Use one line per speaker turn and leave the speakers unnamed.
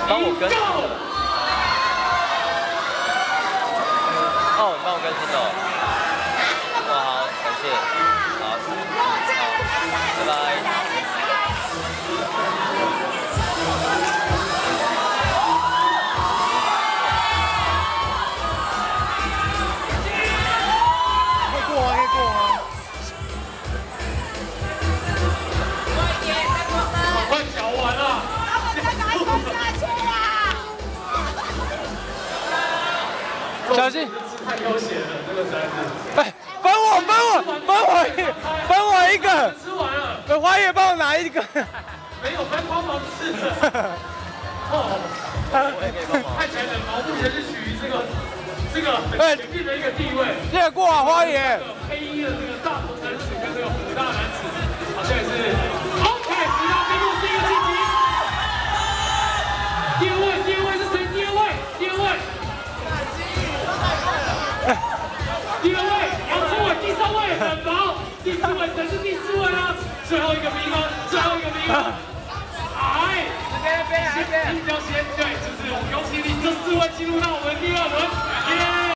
帮我跟。哦，你帮我更新哦。哇，好，感谢。好，好，拜拜。
小心！
太悠闲了，这个才是。
哎，分我一个！
吃完了。
花爷帮我拿一个。
没有分帮忙吃的。哦。看起来冷毛目前是处于这个很前面的一个地位。
谢谢过啊，花爷。
黑衣的这个大头男子跟这个虎大男子，好像也是。OK， 你要进入第一个晋级。第二位是谁？第二位。第二位杨志伟，第三位很薄，第四位谁是第四位呢？最后一个名额，哎，这边，对，就是我们恭喜你这4位进入到我们的第2轮。